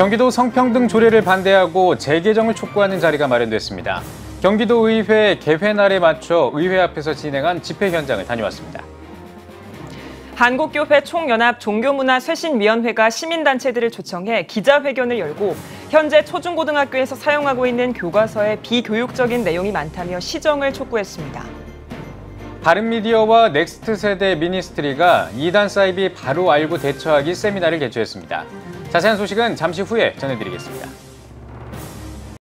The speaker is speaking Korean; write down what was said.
경기도 성평등 조례를 반대하고 재개정을 촉구하는 자리가 마련됐습니다. 경기도의회 개회날에 맞춰 의회 앞에서 진행한 집회 현장을 다녀왔습니다. 한국교회 총연합 종교문화쇄신위원회가 시민단체들을 초청해 기자회견을 열고 현재 초중고등학교에서 사용하고 있는 교과서에 비교육적인 내용이 많다며 시정을 촉구했습니다. 바른미디어와 넥스트세대 미니스트리가 이단 사이비 바로 알고 대처하기 세미나를 개최했습니다. 자세한 소식은 잠시 후에 전해드리겠습니다.